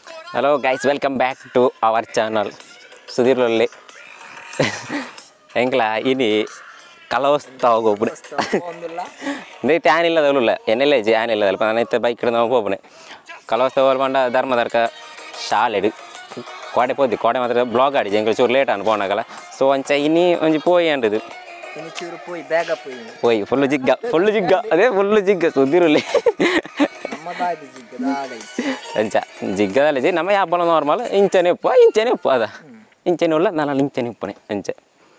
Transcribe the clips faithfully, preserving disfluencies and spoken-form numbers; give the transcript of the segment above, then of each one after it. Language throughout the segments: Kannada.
Hello guys, welcome back to our channel. Sudhir Lolle. Engla ini kalau tahu gue pun. Ini tian illa dulu lah. Ini le tian illa dulu. Karena itu baik kerana apa pun. Kalau tahu mana dharma dharka shal itu. Kode pun di kode matra blog ada. Jengkel cur late an pona kala. So anca ini anji poi yang itu. Ini cur poi bag up poi. Poi full jigga, full jigga. Ada full jigga Sudhir Lolle. Anca jigga lah je. Nama ya apa normal. Incene apa? Incene apa ada? Incene ulah nala incene apa nih? Anca.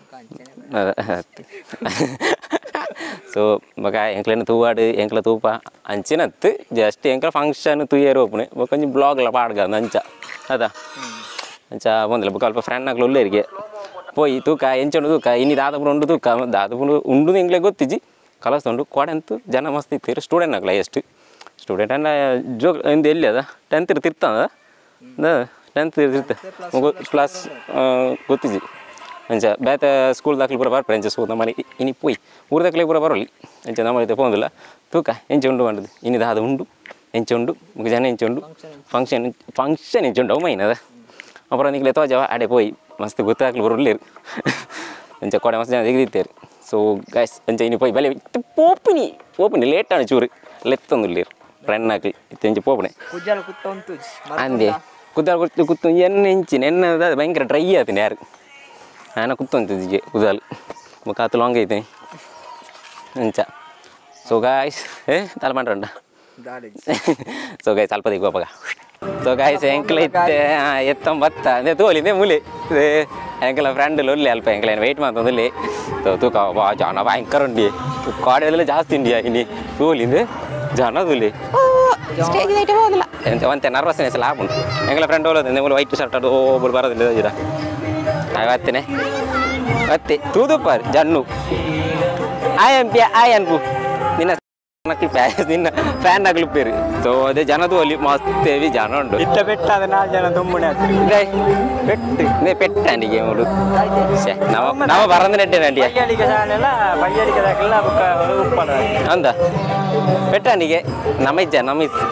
So maka yang kalian tahu ada yang kalian tahu apa? Ancina tu just yang kalian function tu ya ropne. Bukan je blog lah pada kan anca. Ada. Anca pun dalam bukan apa friend nak keluar lagi. Poi itu kaya encon itu kaya ini data pun undu tu kaya data pun undu yang kalian got tiji. Kalau undu kuaran tu jangan mesti ter student nak lah just. Student anda jo ini dia ada. Tenth tertirta ada. Nah tenth tertirta. Mungkin plus got tiji. Anca beta school dak libur bar prenches ko namali ini poi ur dak libur bar oli anca namali te pondula tuka enche undu mandu ini da hada undu enche undu mugijane enche undu function function enche undu maina da apara nikle to jawa ade poi mast gutta dak libur oli anca koda mas jana digiter so guys anca ini poi bale popini popini late ana churi lettondu lir friend nak enche popne kujal kuttontu ande kudal kuttu yen enche enna da bayangkara dry atine yaru Anak kuton tu je, udal, muka tu long gitu ni, enca. So guys, eh, tahu mana ronda? So guys, alpa dekho apa? So guys, ankle itu, itu batta, ni tu oli ni mule, ankle friend dulu le alpa ankle, wait mana tu le, tu tu kau bawa jana bawa anchor undi, kau ada le jahas India ini, tu oli ni, jana tu le. Stage ni itu bawa tu lah. Ente ente nervous ni selalu pun, ankle friend dulu, ni mule white shirt tu, oh bulu barat le jadi. Awat ni, awat tu tu par, jannu. Ayam pia ayam bu, nina nak lipas, nina fan nak lipir. So ada jana tu oli mas tevi jana undo. Itta petta ada na jana tumbune atri. Dai, pet, ni petta ni game udu. Se, nama nama barang ni ada nanti. Bayari ke sana lah, bayari ke sana lah buka uppala. Anda, petta ni ke, nama is nama is.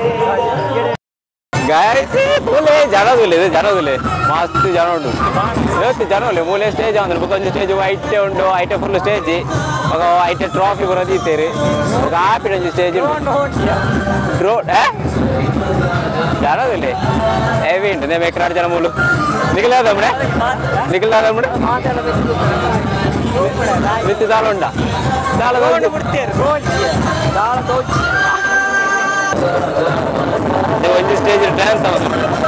Guys, boleh jana tu le, jana tu le, mas tu jana undo. Itu jana le, boleh stage jangan, bukan stage white undo, white full stage, maka white trophy berada di tere, maka apa yang stage undo? Drone, eh? Jana tu le, event, ni mereka jana mulu, nikla dah mana? Nikla dah mana? Itu jalan unda, jalan tu berter, jalan tu. They went to stage and dance out.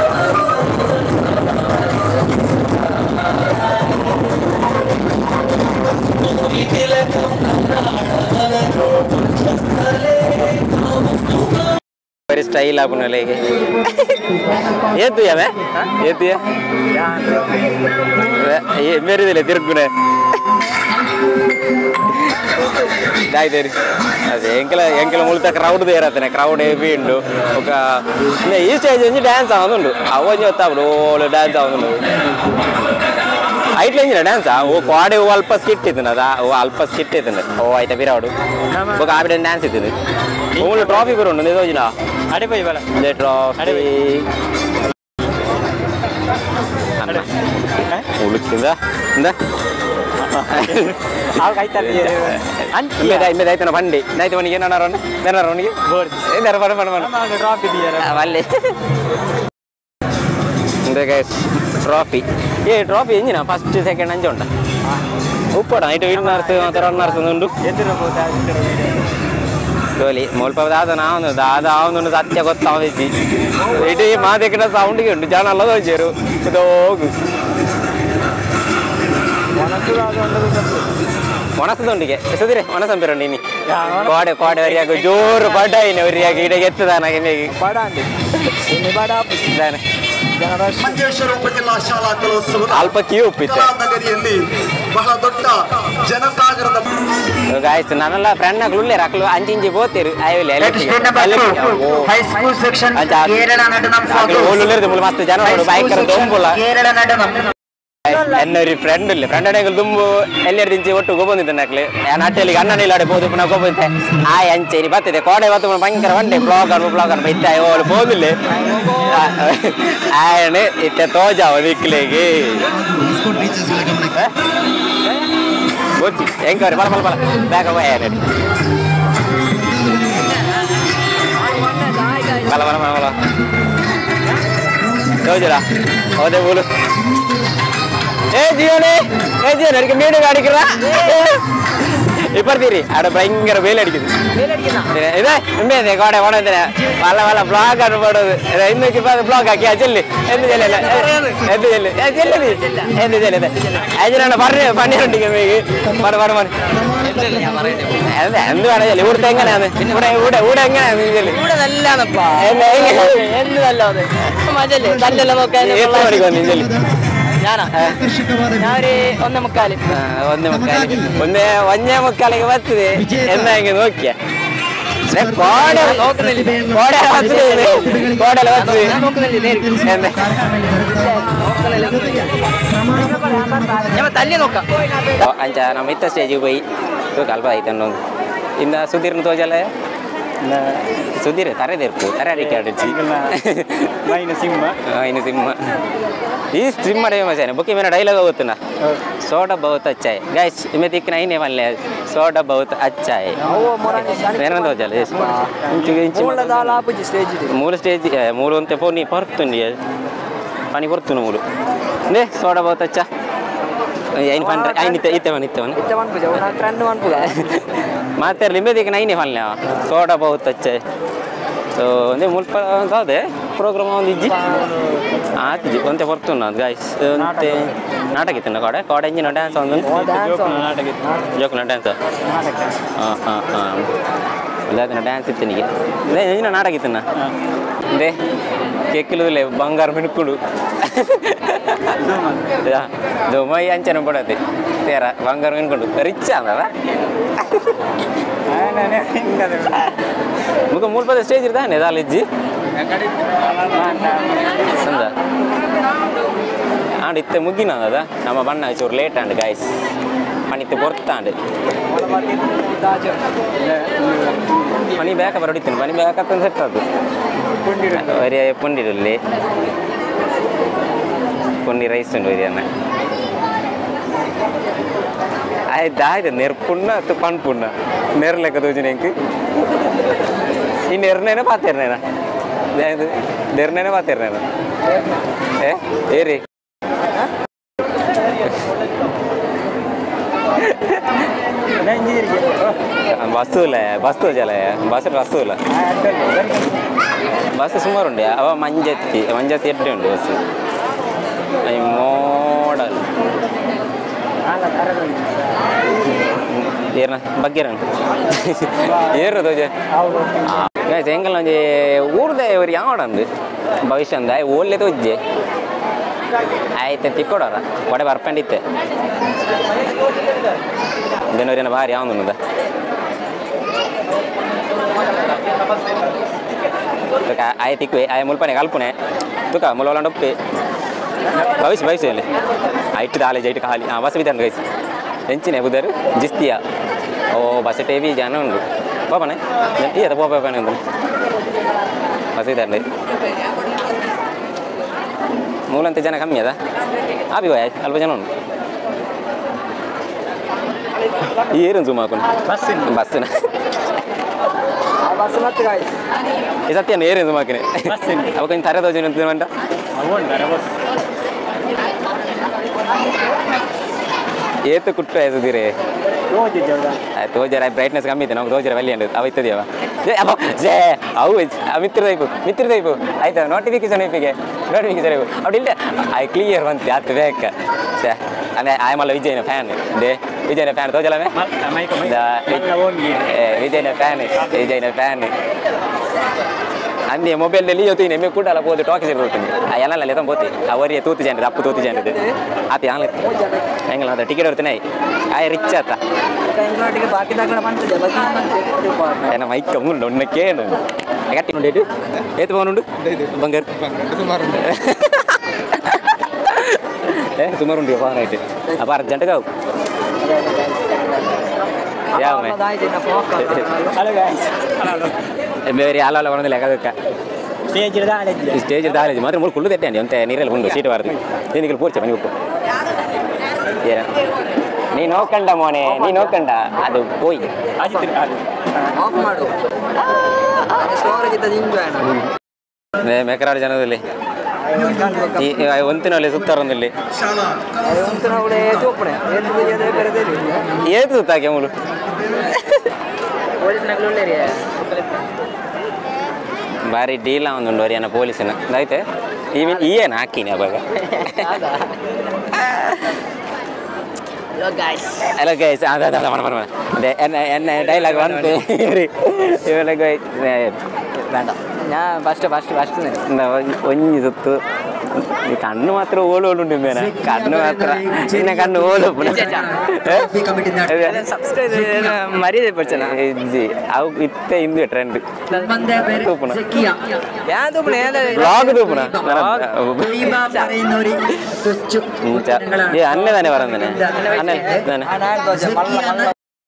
Very style आपने लेके ये तो या मैं ये तो या ये मेरे दिले तिरक गुने dah itu, ada engkau engkau mulai crowd deh rata, crowd heavy indo, oka, ni ini stage ni dance awal dulu, awalnya tak bro, dance awal dulu. Height lagi ni dance ah, oh quad oh alpas kit itu nada, oh alpas kit itu nada, oh itu biar awal, bukan apa dan dance itu ni, oh mulai trophy baru nanti tu jina, ada apa ibalah? Ada trophy, ada, mulai kita, anda. Aku kaitan dia. Anti. Ini dah ini dah itu nak pandi. Dah itu mana nak naron? Dah naron ni? Board. Eh dah mana mana mana. Nama trophy dia. Balik. Ini guys, trophy. Ye trophy ini na first second anja onda. Uppada itu winners atau runners undu. Itu nama dah. Kali, mall pada ada na undu, ada ada undu satya kota awal ji. Itu ye mah dekna sound ki undu, jangan Allah tu jeru. Itu. Mana tu dong dike, esok dire mana sampai orang ini. Kode kode orang aku jor pada ini orang aku kita gitu dah nak ini. Pada ni, ini pada apa? Dah ni. Manjeshwar ಉಪಜಿಲ್ಲಾ ಶಾಲಾ ಕಲೋತ್ಸವದ ಅಲ್ಪ ಕ್ಯೂ ಉಪ್ಪಿತ್ತು ನಗರಿಯಲ್ಲಿ ಬಹಳ ದೊಡ್ಡ ಜನಸಾಗರದ ಗಾಯ್ಸ್ ನಾನೆಲ್ಲ ಫ್ರೆಂಡ್ ಆಗ್ಲೇ ರಾಕ್ಲು ಅಂಚಿ ಇಂಚಿ ಹೋಗ್ತೀರಿ ಹೈಸ್ಕೂಲ್ ಸೆಕ್ಷನ್ ಕೇರಳ ನಡು ನಮ್ಮ ಮಸ್ತ್ ಜನ ಬೈಕ್ ಎನ್ನ ഒരു ಫ್ರೆಂಡ್ ಇಲ್ಲ ಫ್ರೆಂಡ್ ಆണെങ്കിൽ ತುಂಬ ಎಲ್ಲರ ದಿಂಚಿ ಒಟ್ಟು ಗೊಬ್ಬಂದಿದ್ದೆ ನಕ್ಲೆ ನಾನು ಅಟ್ಟೆಲಿಗೆ ಅಣ್ಣ ಇಲ್ಲಾಡೆ ಬೋದು ಪುನಃ ಗೊಬ್ಬಂತೆ ಆ ಅಂಚೇರಿ ಬರ್ತದೆ ಕೋಡೆ ಬತ್ತು ಭಯಂಕರ ಬಂಡೆ ಬ್ಲಾಗರ್ ಬ್ಲಾಗರ್ ಬೈತ ಓಳು ಬೋದಿಲ್ಲ ಆಯಣೆ ಇತ್ತೆ ತೋಜಾವ ದಿಕ್ಕಿಲೆಗೆ ಗೊತ್ತಿ ಹೆಂಗವ್ರಿ ಬಲ ಬಲ ಬಲ ಬೇಗ ಬಲ ಬಲ ಬಲ ಬಲ ತೋಜಲ ಹೋದೆ ಬೋಲು ಏ ಜಿಯೋನೆ ಏ ಜಿಯೋ ನನಗೆ ಮೀನು ಅಡಿக்கிறಾ ಇಪ್ಪರ್ತೀರಿ ಅಡ ಭಯಂಕರ ಬೇಲೆ ಅಡಿக்குது ಇದೆ ನಿಂಬೆ ಗೋಡೆ ಒಣದಿನ ವಲ್ಲ ವಲ್ಲ ಬ್ಲಾಗ್ ಅನ್ಬೋಡೋದು ಇನ್ನೂಕ್ಕೆ ಇಪ್ಪತ್ತು ಬ್ಲಾಗ್ ಹಾಕಿ ಅಜಲ್ಲಿ ಎಂದು ಜಲ್ಲಿಲ್ಲ ಎಂದು ಜಲ್ಲಿ ಜಲ್ಲಿ ಎಂದು ಜಲ್ಲಿದೆ ಅಜನ ಬರ್ರಿ ಪನ್ನಿರೊಂಡಿಗೆ ಮೇಗೆ ಬರ ಬರ ಬರ ಅದೇ ಎಂದು ಬೇಡ ಜಲ್ಲಿ ಊಟ ಹೆಂಗನೆ ಅದು ಊಟ ಊಟ ಊಟ ಹೆಂಗನೆ ಅದು ಜಲ್ಲಿ ಊಟ ನಲ್ಲನಪ್ಪ ಎಂದು ನಲ್ಲ ಅದು ಮಜಲ್ಲಿ ತಲ್ಲೆಲ್ಲ ಹೋಗ್ತಾನೆ ಎಷ್ಟು ಮಾಡಿಕೊ ನೀನು ಜಲ್ಲಿ ഞാനാ ഞാനൊരു ഒന്നേ മുക്കാല് ഒന്നേ മുക്കാല് ഒന്നേ ഒന്നേ മുക്കാലിಗೆ ಬರ್ತದೆ ಎಂದ ಹಿಂಗೆ ನೋക്കിಯ ಕೋಡೆ ನೋക്കുന്നിಲ್ಲ ಕೋಡೆ ಬರ್ತದೆ ಕೋಡೆ ಬರ್ತದೆ ತಲ್ಲಿ ನೋಕ ಅಂಚ ನಮ್ಮ ಇತ್ತ ಸ್ಟೇಜಿಗೆ ಹೋಗಿ ಕಲ್ಪ ಆಯ್ತು ಅನ್ನೋದು ಇನ್ನು ಸುಧೀರ್ನ ತೋಜಲ್ಲ ಸುಧೀರ್ ತರದಿರ್ಕು ತರ ಅಡಿಕೆ ಆಡಿಸಿ ಮೈನ ಸಿಂಹ ಮೈನ ಸಿಂಹ ಈ ಸಿಂಹ ಮಜಾನೆ ಬುಕ್ಕಿ ಮೇನ ಡೈಲಾಗ್ ಹೋಗುತ್ತನ ಸೋಡ ಬಹುತ್ ಅಚ್ಚಾಯ್ ಗೈಸ್ ಇಮೆ ತಿಕ್ಕಿನ ಐನೇ ಮಲ್ಲೆ ಸೋಡ ಬಹುತ್ ಅಚ್ಚಾಯ್ ಏನಂತ ಹೋಜಲ್ಲ ಇಂಚಿಗೆ ಇಂಚಿ ಮೂಲ ಸ್ಟೇಜ್ ಮೂರು ಅಂತ ಪೋನಿ ಪರ್ತುಂಡಿ ಪನಿ ಪರ್ತುನು ಮೂರು ನೇ ಸೋಡ ಬಹುತ್ ಅಚ್ಚ ಐನ್ ಪಂಡ್ರೆ ಐನ್ ಇತ್ತೆ ಇತ್ತೆ ಮನ್ ಇತ್ತೆ ಮನ್ ಇತ್ತೆ ಮನ್ ಪೂಜಾ ಒಂದು ಟ್ರೆಂಡ್ ಮನ್ ಪೂಜಾ ಮತ್ತೆ ಲಿಂಬೆ ದಿಕ್ಕ ನೈನೇ ಫಲ್ನೆ ಸೋಡ ಬಹುತ್ ಅಚ್ಚೆ ಸೊ ಒಂದೇ ಮುಲ್ಪ ಅದೇ ಪ್ರೋಗ್ರಾಮ್ ಒಂದು ಇಜ್ಜಿ ಆತಿಜಿ ಒಂತೆ ಬರ್ತುನ ಗೈಸ್ ಒಂತೆ ನಾಟಕ ಇತ್ತು ಕೋಡೆ ಕೋಡೆ ಇಂಜಿನ ಡ್ಯಾನ್ಸ್ ಒಂದು ನಾಟಕ ಜೋಕ್ನ ಡ್ಯಾನ್ಸ್ ಹಾಂ ಹಾಂ ಹಾಂ ಇಲ್ಲದಿನ ಡ್ಯಾನ್ಸ್ ಇತ್ತು ನಿಗೆ ಇದೇ ಇಂಜಿನ ನಾಟಕ ಇತ್ತನ ಇದೇ ಕೆಕ್ಕಿಲುದಿಲ್ಲ ಬಂಗಾರ ಮಿನುಕುಡು ದೊಮೈ ಅಂಚನ ಬಿಡತ್ತೆ ತೇರ ಬಂಗಾರ ಮಿನ್ಕೊಂಡು ರಿಚ್ ಅಂದವ ಮುಖ ಮೂಲ ಪದ ಸ್ಟೇಜ್ ಇರ್ತಾನೆ ದಾಲಿಜ್ಜಿ ಸಂದ ಆಂಡ್ ಇತ್ತೆ ಮುಗ್ಗಿನ ಅದ ನಮ್ಮ ಬಣ್ಣ ಚೂರು ಲೇಟ್ ಆಂಡ್ ಗಾಯ್ಸ್ ಪಣಿತ್ತೆ ಬೊರ್ತಾಂಡ್ ಪನಿ ಬೇಕ ಬರಡಿತೀನಿ ಪನಿ ಬೇಕತ್ತ ಸೆಟ್ ಅದು ಒರೇ ಪುಂಡಿರಲ್ಲಿ ಪುಂಡಿ ರೈಸ್ ಉಂಡು ಒರಿಯನ್ನ ಆಯ್ತು ಆಯ್ತು ನೆರ್ಪುಣ್ಣ ಅಥವಾ ಪಣ್ಪುಣ್ಣ ನೆರ್ ಲೆಕ್ಕ ತೋಜಿನ ಹೆಂಗೆ ಈ ನೆರ್ನೇನೆ ಪಾತಿರ್ನೇನ ಇದು ನೆರ್ನೇನೆ ಪಾತಿರ್ನೇನ ಏ ಏರಿ ಬಸ್ಸು ಇಲ್ಲ ಬಸ್ಸು ಜಲ ಬಸ್ ಬಸ್ಸು ಇಲ್ಲ ಬಸ್ ಸುಮಾರು ಉಂಡೆ ಅವ ಮಂಜತ್ತಿ ಮಂಜತ್ತಿ ಎಡ್ಡೆ ಉಂಡು ಬಸ್ಸು ಐ ಮೋಡಲ್ ಏರ್ನ ಬಗ್ಗೆರಣ ಏರು ತೋಜ ಎಂಕಲ್ ಒಂಜಿ ಊರ್ದೆ ಇವ್ರು ಯಾವಡಂದು ಭವಿಷ್ಯ ಅಂದ ಓಲ್ಲೆ ತೋಜ್ಜೆ ಆಯ್ತು ತಿಕ್ಕೊಡೋರ ಒಡೆ ಬರ್ಪಂಡಿತ್ತೆ ಜನವರಿನ ಭಾರಿ ಯಾವ್ದು ಆಯ್ ತಿಕ್ವೆ ಆಯ ಮುಲ್ಪನೆ ಕಲ್ಪನೆ ತುಕ ಮುಲೊಂಡೊಪ್ಪಿ ಭವಿಷ್ಯ ಭವಿಷ್ಯಲ್ಲಿ ಐಟ್ ಕಾಲೇಜ್ ಐಟ್ ಖಾಲಿ ಹಾಂ ಬಸ್ ಬಿದ್ದಾನೆ ಗೈಸ್ ಹೆಂಚಿನ ಬುಧರು ಜಿಸ್ತಿಯ ಓ ಬಸ್ ಟೇವಿ ಜನ ಉಂಡು ಪಾಪನೆ ಈ ಅದ ಪಾಪನೆ ಉಂಟು ಬಸ್ ಬಿದ್ದಾನೆ ಮೂಲಂತ ಜನ ಕಮ್ಮಿ ಅದ ಆಪಿ ಬಾಯ್ ಅಲ್ಪ ಜನ ಉಂಟು ಏರು ಜೂಮ್ ಹಾಕೊಂಡು ಬಸ್ಸಿನ ಬಸ್ಸಿನ ಈ ಸತ್ಯನ ಏರು ಜೂಮ್ ಹಾಕಿನಿ ಅವ ಕೊಂಚ ತರೆ ತೋಜಿ ಅಂಟ ಏತು ಕುಟ್ಟು ಎಸದಿರಿ ತೋಜರ ಬ್ರೈಟ್ನೆಸ್ ಕಮ್ಮಿ ಇದೆ ನಮ್ಗೆ ತೋಜರ ವಲ್ಲಿ ಅಂಡ್ ಅವ ಇತ್ತದೆಯವ ಅಪ್ಪ ಜೇ ಅವು ಮಿತ್ರ ದೈಪು ಮಿತ್ರ ದೈಪು ಆಯ್ತಾ ನೋಟಿಫಿಕೇಶನ್ ಐಪಿಗೆ ನೋಟಿಫಿಕೇಶನ್ ಐಪು ಅವಿಲ್ಲ ಐ ಕ್ಲಿಯರ್ ಬಂತು ಆತು ಬೇಕ ಛೇ ಅಂದರೆ ಆಯಮಲ್ಲ ವಿಜಯನ ಫ್ಯಾನ್ ದೇ ವಿಜಯನ ಫ್ಯಾನ್ ತೋಜಲವೇ ವಿಜಯನ ಫ್ಯಾನ್ ವಿಜಯನ ಫ್ಯಾನ್ ಅಂದೇ ಮೊಬೈಲ್ನಲ್ಲಿ ಇವತ್ತು ನೆಮ್ಮೆ ಕೂಡ ಅಲ್ಲ ಹೋದು ಟಾಕಿಸ್ ಇರ್ತೀನಿ ಆ ಎಲ್ಲ ಎತ್ತ ಬೋತಿ ಅವರಿಗೆ ತೂತು ಜನ ಅಪ್ಪು ತೂತು ಜನ ಆತ ಯಾನ್ ಹೆಂಗಲ್ಲ ಅಂತ ಟಿಕೆಟ್ ಇರ್ತೀನಿ ಆಯ ರಿಚ್ ಆತ ಏನ ಮೈಕ್ ಮುಂಡು ಒನ್ನ ಕೇಳು ಗಟ್ಟಿ ನೋಡಿ ಏತು ಫೋನ್ ಉಂಡು ಬಂಗಾರ eh sumarun dia apa itu apa arjant kau ya me Halo guys. Halo. ಬೇರೆ ಯಾಲ ಒಂದು ಲೆಕ್ಕ Stage ದಾಲೆ. ಸ್ಟೇಜ್ ದಾಲೆ ಮಾತ್ರ ಮೂರು ಕುಳ್ಳು ತೆಟ್ಟೆ ಅಂತ ನೀರಲ್ಲಿ ಬಂದು ಸೀಟ್ ಬಾರ್ದು ನೀನು ಪೂರ್ಚೆ ಮನೆ ಹೋಗ್ತು ಏನ ನೀನು ನೋಡ್ಕಂಡ ಮೋನೆ ನೀನು ನೋಡ್ಕಂಡ ಅದು ಹೋಯ್ ಆಫ್ ಮಾಡು ಸ್ಟೋರೇಜ್ ಇದ್ದ ನಿಂಗೆ ಮೇಕರಾಡು ಜನದಲ್ಲಿ ಈ ಒಂತಿನಲ್ಲಿ ಸುತ್ತಾರೊಂದಲ್ಲಿ ಶಾಲಾ ಒಂತಿನವಳೆ ತೋಪಣೆ ಏತು ಸುತ್ತಾಕೆ ಮೂಲು ಪೊಲೀಸ್ನಾಗ್ಲೇ ಭಾರಿ ಡೀಲ ಒಂದುಂಡು ಅವರಿಯನ್ನ ಪೊಲೀಸಿನ ಆಯ್ತು ಈವನ್ ಈಯೇನು ಹಾಕಿನಿ ಅವಾಗ ಹಲೋ ಗೈಸ್ ಅದ ಅದ ಮನ ಮನ ಅದೇ ಎನ್ನ ಎನ್ನ ಡೈಲಾಗ್ ಬಂತು ಇವೆಲ್ಲ ಗೈ ಬೇಡ ഞാൻ ഫസ്റ്റ് ഫസ്റ്റ് ഫസ്റ്റ് ಒಂಜಿ ಸುತ್ತು ಈ ಕಣ್ಣು ಮಾತ್ರ ಓಲು ಓಲು ಉಂಟು ಮೇನ ಕಣ್ಣು ಮಾತ್ರ ಚಿನ್ನ ಕಣ್ಣು ಓಲು ಸಬ್ಸ್ಕ್ರೈಬ್ ಮರ್ಯಾದೆ ಪಡ್ಸನ ಇಜ್ಜಿ ಅವು ಇತ್ತೆ ಇಂದು ಟ್ರೆಂಡ್ ತೂಪುನ ഞാൻ തൂപ്പണ ಬ್ಲಾಗ್ ತೂಪುನ ಏ ಅನ್ನೆ ತಾನೆ ಬರಂದನೆ ಅನ್ನೆ ತಾನೆ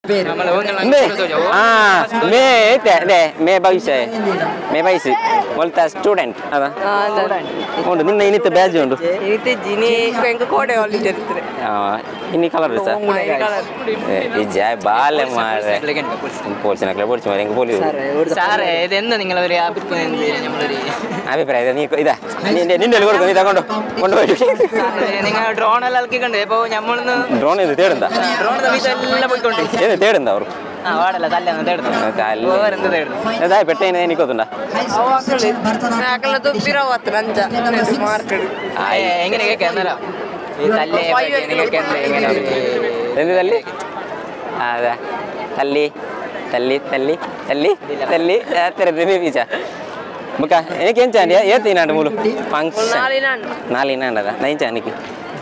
ಮೇ ಐತೆ ಅದೇ ಮೇ ಭವಿಷ್ಯ ಮೇ ಭವಿಷ್ಯ ಮೊಲ್ತ ಸ್ಟೂಡೆಂಟ್ ಅದ ಉಂಟು ನಿನ್ನ ಇನ್ನಿತ್ತು ಬ್ಯಾಜ್ ಉಂಟು ಇನ್ನಿ ಕಲರ್ ಸರ್ ಈ ಜಾಯ್ ಬಾಲೆ ಮಾರೆ ಪೋಲಿಸಿನ ಪೋಲಿಸಿ ಮಾರೆ ಹೆಂಗೆ ಪೋಲಿ ಅಭಿಪ್ರಾಯ ನೀ ಇದ ನಿನ್ನೆಲ್ಲಿ ಕೊಡ್ಕೊಂಡು ನೀ ತಗೊಂಡು ಕೊಂಡು ಹೋಗಿ ഡ്രോൺ എല്ലാം ഇറക്കിക്കൊണ്ട് ഇപ്പൊ ഞമ്മളൊന്ന് ಡ್ರೋನ್ ಇದು ತೇಡಂದ ഡ്രോൺ എല്ലാം പോയിക്കൊണ്ട് ಏನು ತೇಡಂದ ಅವರು ആ വാടല്ല തല്ലെന്ന് തേടുന്നു വേറെന്ത് തേടുന്നു ಅದಾಯ್ ಪೆಟ್ಟೆ ನಿಕ್ಕೋತುಂಡ എങ്ങനെ കേൾക്കാം എന്നാലോ ഈ തല്ലേ എന്ത് തല്ലി അതെ തല്ലി തല്ലി തല്ലി തല്ലി തല്ലി ತರದ್ದು ಬೀಜ ಮುಖ ಏನಕ್ಕೆ ಏನು ಚಾಂಡಿ ಏತ್ ಇನಾಂಡು ಮೂಲು ಫಂಕ್ಷನ್ ನಾಳೆ ಇನಾಂಡದ ನೈನ್ ಚಾನಿಕ್ಕೆ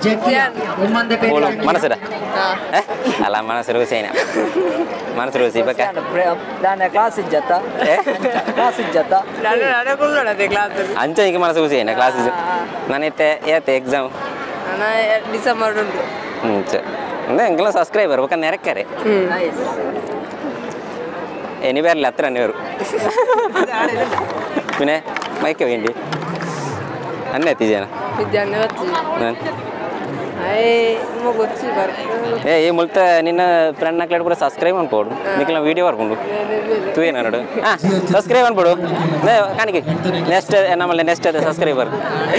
ಮನಸ್ಸರ ಅಲ್ಲ ಮನಸ್ಸು ರುಸೇನ ಮನಸ್ಸು ರುಸಿ ಬಕ್ಕ ಕ್ಲಾಸ್ ಇಜ್ಜತ್ತ ಕ್ಲಾಸ್ ಇಜ್ಜತ್ತ ಅಂಚನಿಗೆ ಮನಸ್ಸು ರುಸೇನ ಕ್ಲಾಸ್ ನಾನು ಎತ್ತೆ ಏತೆ ಎಕ್ಸಾಮ್ ಡಿಸೆಂಬರ್ ಉಂಟು ಹ್ಞೂ ಸರ್ ಅಂದರೆ ಎಂಗೆಲ್ಲ ಸಬ್ಸ್ಕ್ರೈಬರ್ ಬೇಕಂದ್ರೆ ನೆರಕ್ಕಾರೆ ഇനി വരില്ല അത്ര തന്നെ വരും പിന്നെ മയക്ക വേണ്ടി അന്നെ എത്തിച്ചാണ് ಏ ಈ ಮುಲ್ತ ನಿನ್ನ ಫ್ರೆಂಡ್ ನಕ್ಲಾಡ್ ಕೂಡ ಸಬ್ಸ್ಕ್ರೈಬ್ ಅನ್ಬೋಡು ನಿಕ್ಲ ವೀಡಿಯೋ ಬರ್ಕೊಂಡು ತೂ ಏನು ನೋಡು ಹಾಂ ಸಬ್ಸ್ಕ್ರೈಬ್ ಅನ್ಬೋಡು ಕಾಣಿಕೆ ನೆಕ್ಸ್ಟ್ ನಮ್ಮಲ್ಲಿ ನೆಕ್ಸ್ಟ್ ಅದೇ ಸಬ್ಸ್ಕ್ರೈಬರ್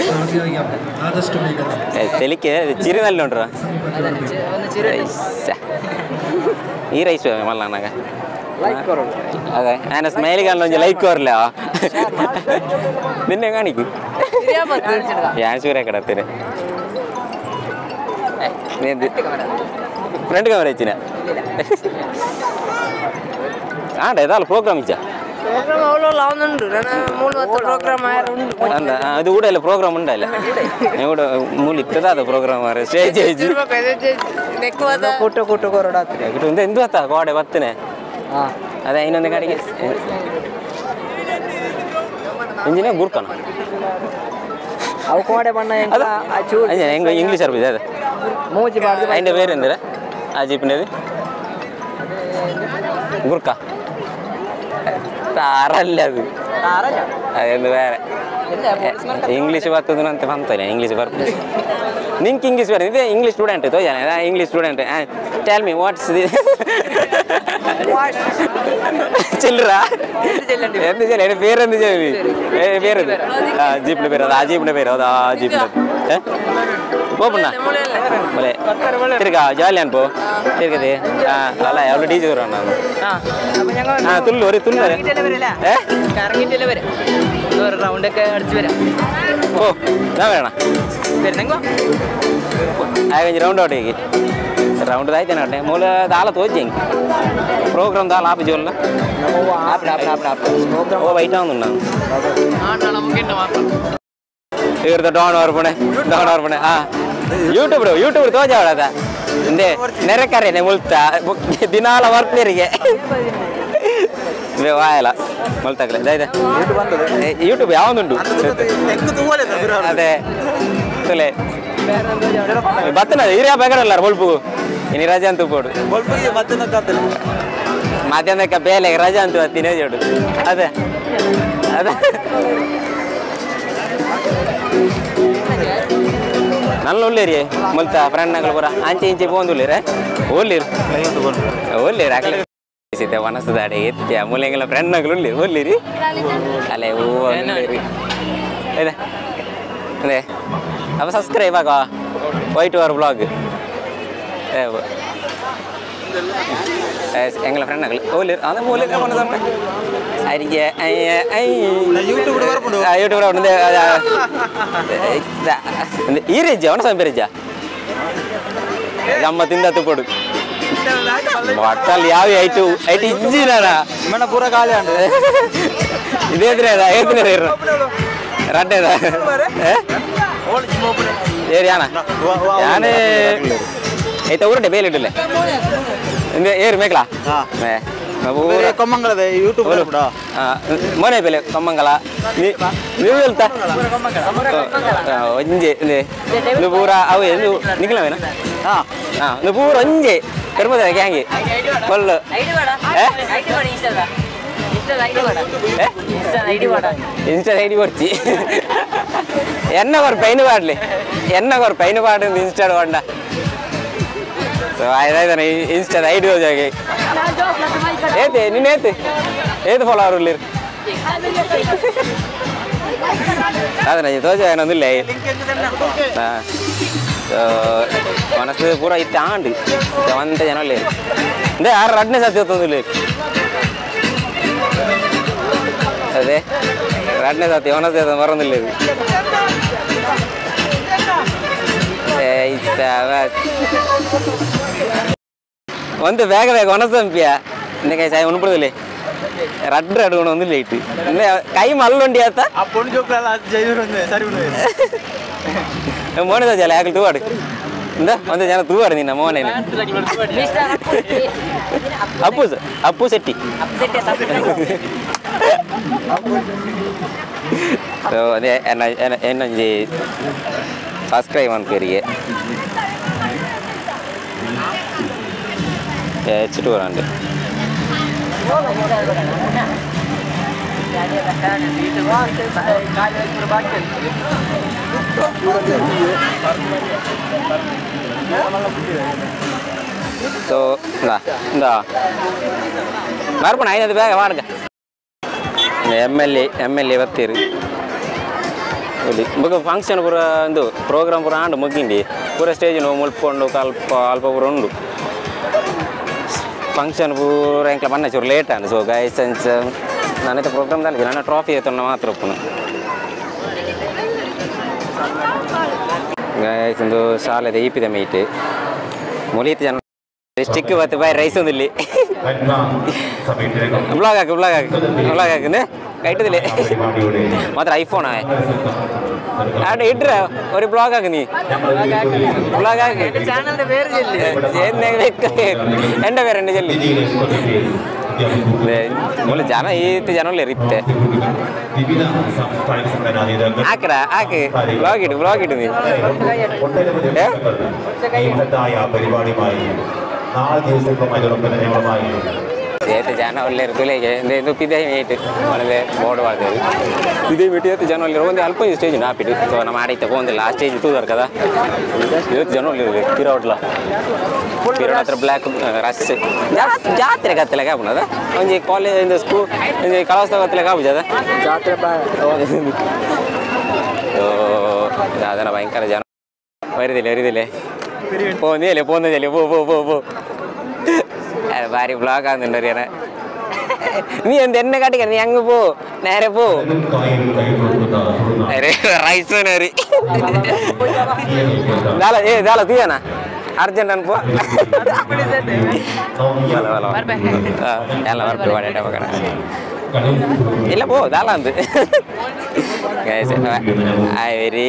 ತೆಲಿಕೆ ಚಿರಿನಲ್ಲಿ ನೋಡ್ರ ಈ ರೈಸ್ ಮಲ್ಲ ನನಗೆ അതെ അങ്ങനെ സ്മൈൽ കാണുന്ന ഒന്ന് ലൈക്ക് വരില്ല നിന്നെ കാണിക്കും ഞാൻ സൂര്യക്കടത്തിന് ഫ്രണ്ട് ക്യാമറ വെച്ചിനാ ആണ്ട ഏതായാലും പ്രോഗ്രാം വെച്ചാ ಅದು ಕೂಡ ಇಲ್ಲ ಪ್ರೋಗ್ರಾಮ್ ಉಂಟಲ್ಲ ಕೂಡ ಮೂಲ ಇತ್ತದ ಪ್ರೋಗ್ರಾಮ್ ಸ್ಟೇಜ್ ಕೂಟ ಕೂಟ ಕೊರಡಾತ್ರಿ ಎಂತ ಬತ್ತ ಗೋಡೆ ಬತ್ತನೆ ಅದೇ ಇನ್ನೊಂದು ಕಡೆಗೆ ಇಂಜಿನ ಗುರ್ಕನ ಅವು ಕೋಡೆ ಬಣ್ಣ ಹೆಂಗ ಇಂಗ್ಲೀಷ್ ಅರ್ಬಿದೆ ಅದು ಮೂಜಿ ಮಾಡಿದ್ರೆ അതിൻ്റെ പേരെന്തിനാ ആ ജീപ്പിൻ്റെത് ഗുർക്ക താറല്ല അത് അതെന്ത് വേറെ ಇಂಗ್ಲೀಷ್ ಬರ್ತದಂತ ಬಂತಲ್ಲ ಇಂಗ್ಲೀಷ್ ಬರ್ತದೆ ನಿಂಗೆ ಇಂಗ್ಲೀಷ್ ಬರ್ತದೆ ಇದೇ ಇಂಗ್ಲೀಷ್ ಸ್ಟೂಡೆಂಟ್ ತೋಜಾನೆ English student tell me what's the ಚಿಲ್ಲರ എന്ത് ചെല്ലി എൻ്റെ പേരെന്ത് ചെല്ലി ഏ പേരെന്ത് ആ ജീപ്പിൻ്റെ പേര് അത് ആ ജീപ്പിൻ്റെ പേര് അത് ആ ജീപ്പിൻ്റെ ഏ போப்பண்ணா போலே இருக்கா ஜாலியான் போ இருக்குது ஆ അല്ല അവള് ടീച്ചർ വരണം ആ തുള്ളു ഒരു തുള്ളു ഏ കറങ്ങിയിട്ടല്ലേ വരാം ഒരു റൗണ്ടൊക്കെ അടിച്ചു വരാം ഓ ഞാൻ വേണം വരുന്നെങ്കോ ആ കഴിഞ്ഞ് റൗണ്ട് ഔട്ടേക്ക് റൗണ്ട് താഴ്ത്തേനെ കട്ടെ മൂല താളെ തോച്ചെങ്കിൽ പ്രോഗ്രാം താളെ ആപ്പ് ചോല്ല ഓ വൈറ്റ് ആവുന്നുണ്ടാവും ಇವ್ರದ್ದು ಡೌನ್ ಓರ್ಪಣೆ ಡೌನ್ ಓರ್ಪಣೆ ಹಾಂ ಯೂಟ್ಯೂಬ್ ಯೂಟ್ಯೂಬ್ ತೋಜಾವಳದ ಹಿಂದೆ ನೆರೆ ಕರೆನೆ ಮುಲ್ತ ದಿನಾಲ ವರ್ಕ್ನರಿಗೆ ವಾಯಲ್ಲ ಮುಲ್ತಾಗಲೆ ಇದೆ ಯೂಟ್ಯೂಬ್ ಯಾವುದುಂಟು ಅದೇ ತುಲೆ ಬತ್ತನ ಹಿರಿಯ ಬೇಕಲ್ಲ ಬಲ್ಪು ಇನ್ನು ರಜೆ ಅಂತೂ ಕೊಡು ಮಧ್ಯಾಹ್ನಕ್ಕೆ ಬೇಲೆ ರಜೆ ಅಂತೂ ಹತ್ತಿನ ಜೋಡು ಅದೇ ಅದೇ ನನ್ನ ಒಳ್ಳೆರಿ ಮಲ್ತ ಫ್ರೆಂಡ್ಗಳು ಬರ ಅಂಚೆ ಇಂಚೆ ಬಂದುಲ್ಲೇರ ಒಳ್ಳಿರು ಒಳ್ಳೆರಿ ಆಗಲೇ ಸೀತೆ ವನಸದಾಡೆ ಎತ್ತಿ ಮೂಲೆಂಗೆಲ್ಲ ಫ್ರೆಂಡ್ಗಳು ಒಳ್ಳೆ ಒಳ್ಳಿರಿ ಅಲ್ಲೇ ಹೂ ಒಳ್ಳೆರಿ ಇದೆ ಅದೇ ಅವ ಸಬ್ಸ್ಕ್ರೈಬ್ ಆಗ ವೈಟ್ ಅವರ್ ಬ್ಲಾಗ್ எங்களை ஃப்ரெண்ட் ஓலி அந்த மூலிகை கொண்டு தான் அரிக்க யூடியூப்ல வந்து ಈರಿಜ್ಜ ಅವನ ಸಂಪೇರಿಜ್ಜ ನಮ್ಮ ತಿಂದತ್ತು ಕೊಡು ಒಟ್ಟಲ್ಲಿ ಯಾವ ಐಟು ಐಟು ಇಜ್ಜಿನ ಮನ ಪೂರ ಖಾಲಿ ಅಂಡ ಇದೇದ್ರೆ ಅದ ಏತಿನ ರಡ್ಡೆದ ಏರಿ ಯಾನ ಯಾನೇ ಐತೆ ಊರಟೆ ಬೇಲಿಟ್ಟಿಲ್ಲ ಏರು ಮೇಕಲಾ ಕೊಮ್ಮಂಗಲ ಯೂಟ್ಯೂಬ್ ಮನೆ ಬೆಲೆ ಕೊಮ್ಮಂಗಲ ನೀವು ಹೇಳ್ತಾ ಒಂಜೆ ಇದು ಪೂರ ಅವು ಎಂದು ನಿಖಲವೇನ ಹಾಂ ಹಾಂ ಇದು ಪೂರ ಒಂಜೆ ಕರ್ಮದ ಹ್ಯಾಂಗೆ ಕೊಲ್ಲು ಇನ್ಸ್ಟಾ ಐಡಿ ಕೊಡ್ತಿ ಎನ್ನ ಕೊರ ಪೈನು ಪಾಡ್ಲಿ ಎನ್ನ ಕೊರ ಪೈನು ಪಾಡು ಇನ್ಸ್ಟಾಡ್ ಹೊಂಡ సో ఐదైతే ఇన్స్టా ఐడి రోజాకి ఏది నేనైతే ఏది ఫాలో అవరు లేరు అదే రోజా ఏనందులే మనసు పూరా ఇತ್ತೆ ఆండి అంత జనం లేరు అంటే ఆరు రడ్నే సత్యవుతుంది లేదు అదే రడ్నే సత్యం వనస మరంది లేదు ಒಂದು ಬೇಗ ಬೇಗ ಒಣಸಂಪಿಯ ಇನ್ನೇ ಸಾಯಿ ಉಣ್ಬಿಡುದಿಲ್ಲ ರಡ್ಡು ಅಡ್ಕೊಂಡು ಒಂದು ಲೇಟ್ ಇನ್ನೇ ಕೈ ಮಲ್ಲುಂಡಿ ಆತ ಮೋನೆ ಜಲ ಯಾಕೆ ತೂವಾಡು ಇಂದ ಒಂದು ಜನ ತೂವಾಡು ನಿನ್ನ ಮೋನೇನೆ ಅಪ್ಪು ಅಪ್ಪು ಶೆಟ್ಟಿ ಅದೇ ಏನೊಂಜಿ ಸಬ್ಸ್ಕ್ರೈಬ್ ಅನ್ಕರಿಗೆ ಹೆಚ್ಚಿಟ್ಟು ಬರಂడి ಸೊ ಇಂದ ಮರ್ಪಣ ಐನದು ಬೇಗ ಮಾಡ್ಗ M L A M L A ಬರ್ತೀರಿ ಬುಕ್ ಫಂಕ್ಷನ್ ಪೂರ ಒಂದು ಪ್ರೋಗ್ರಾಮ್ ಪೂರ ಆಂಡು ಮುಗಿಂಡಿ ಪೂರ ಸ್ಟೇಜ್ ಮುಲ್ಪೊಂಡು ಅಲ್ಪ ಅಲ್ಪ ಪೂರ ಉಂಡು ಫಂಕ್ಷನ್ ಪೂರ ಎಂಕ್ಲ ಬಣ್ಣ ಚೂರು ಲೇಟ್ ಆಂಡು ಸೊ ಗೈಸ್ ಅಂಚ ನಾನೈತೆ ಪ್ರೋಗ್ರಾಮ್ದಲ್ಲಿ ನನ್ನ ಟ್ರಾಫಿ ಆಯ್ತು ಮಾತ್ರ ಒಪ್ಪನು ಗೈಸ್ ಒಂದು ಶಾಲೆದ ಈಪಿದ ಮೀಟ್ ಮುಲೀತು ಜನ ಸ್ಟಿಕ್ ಬತ್ತು ಬಾಯ್ ರೈಸ್ ಒಂದಿಲ್ಲಿ ಬ್ಲಾಗ್ ಹಾಕಿ ಬ್ಲಾಗ್ ಹಾಕಿ ಬ್ಲಾಗ್ ಹಾಕಿಂದೆ കയറ്റത്തില്ലേ മാത്രം ഐഫോൺ ആയ അവിടെ ഇട്ട ഒരു ബ്ലോഗ് ആക്ക് നീ ബ്ലോഗ് ആക്ക് എൻ്റെ പേരെൻ്റെ ചെല്ലി ജന ഈ ജനല്ലേ റിപ്റ്റ് ആക്കടാ ആക്ക് ബ്ലോഗ് ഇട്ട് ബ്ലോഗ് ഇട്ട് നീ നാല് ദിവസങ്ങളുമായി ಏತು ಜನ ಒಳ್ಳೆ ಇರ್ತಲೇ ಇದು ಇದೇ ಮೀಟ್ ಒಳ್ಳೆ ಬೋರ್ಡ್ ಮಾಡ್ತೇವೆ ಇದೇ ಮೀಟ್ ಇವತ್ತು ಜನ ಒಳ್ಳೆ ಒಂದು ಅಲ್ಪ ಸ್ಟೇಜ್ ನಾಪಿಟ್ಟು ಸೊ ನಮ್ಮ ಆಡೈತೆ ಹೋಗಿಲ್ಲ ಆ ಸ್ಟೇಜ್ ತೂದಾರ ಕದಾ ಇವತ್ತು ಜನ ಒಳ್ಳೆ ಕಿರೋಟ್ಲ ಕಿರೋಡ್ ಹತ್ರ ಬ್ಲ್ಯಾಕ್ ರಸ್ ಜಾತ್ರೆ ಕತ್ತಲೆ ಕಾಪುನದ ಒಂಜಿ ಕಾಲೇಜ್ ಸ್ಕೂಲ್ ಒಂಜಿ ಕಳವಸ್ತ ಕತ್ತಲೆ ಕಾಪುಜದ ಜಾತ್ರೆ ಅದನ್ನ ಭಯಂಕರ ಜನ ವರಿದಿಲ್ಲ ವರಿದಿಲ್ಲ പോന്നില്ലേ പോന്നില്ലേ പോ പോ പോ പോ ഭാര്യ ബ്ലോഗ് ആകുന്നുണ്ട് നീ എന്ത് എന്നെ കാട്ടിക്ക നീ അങ്ങ് പോ നേരെ പോ റൈസ് ഏ ഇതാള തീയാനാ ಅರ್ಜೆಂಟ್ ಅನ್ಪೋ ಎಲ್ಲ ಬರ್ತು ಮಾಡೇಟ ಮಗನ ಇಲ್ಲ ಪೋ ದಾಲ ಅಂದು ಐ ವೆರಿ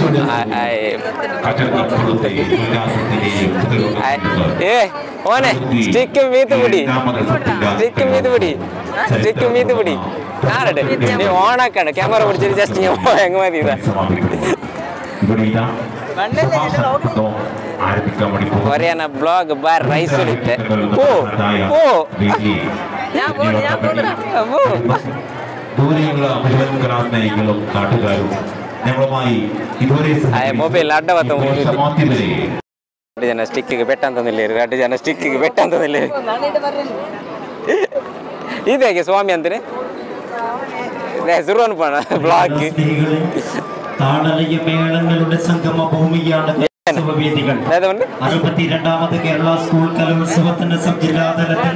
ಏ ಓನೆ ಸ್ಟಿಕ್ ಮೀತು ಬಿಡಿ ಸ್ಟಿಕ್ ಮೀತು ಬಿಡಿ ಸ್ಟಿಕ್ ಮೀತು ಬಿಡಿ ಕಾರಡೆ ನೀವು ಆನ್ ಹಾಕಂಡ ಕ್ಯಾಮರಾ ಬಿಡ್ತೀರಿ ಜಸ್ಟ್ ನೀವು ಹೆಂಗೆ ಮಾಡಿದ Korean blog bar rice ulitte po po ഞാൻ പോകുന്നു ഞാൻ പോകുന്നു po ദൂരെയുള്ള മുഴുവൻ കലാസ്നേഹികളും നാട്ടുകാരും ഞങ്ങളുമായി ഇതുവരെ ay mobile adda vatam സമാപ്തി വരെ രണ്ട് ജന സ്റ്റിക്ക് പെട്ടെന്നൊന്നില്ലേ രണ്ട് ജന സ്റ്റിക്ക് പെട്ടെന്നൊന്നില്ലേ ನಾನಿಟ್ಟು ಬರ್ರೇನು ಇದೇಗೆ ಸ್ವಾಮಿ ಅಂತಾನೆ ಹೆಸರು ಅನ್ಪಣ ಬ್ಲಾಗ್ താളലയ മേളങ്ങളുടെ സംഗമ ഭൂമിയാണ് ഉത്സവവേദികൾ അറുപത്തിരണ്ടാമത് കേരള സ്കൂൾ കലോത്സവത്തിന്റെ സബ് ജില്ലാ തലത്തിൽ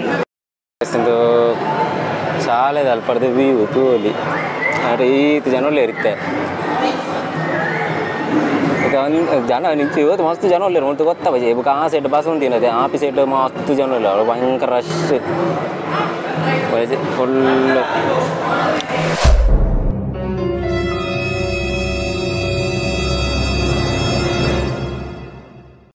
ಶಾಲೆದ ಅಲ್ಪಡ್ದು ವ್ಯೂ ತೋಲಿ ಅರೆ ಈತ ಜನ ಒಳ್ಳೆ ಇರುತ್ತೆ ಜನ ನಿಂತು ಇವತ್ತು ಮಸ್ತ್ ಜನ ಒಳ್ಳೆ ನೋಡ್ತು ಗೊತ್ತಾ ಇವಾಗ ಆ ಸೈಡ್ ಬಸ್ ಉಂಟಿನದೆ ಆ ಪಿ ಸೈಡ್ ಮಸ್ತ್ ಜನ ಇಲ್ಲ ಅವಳು ಭಯಂಕರ ರಶ್ ಫುಲ್ಲು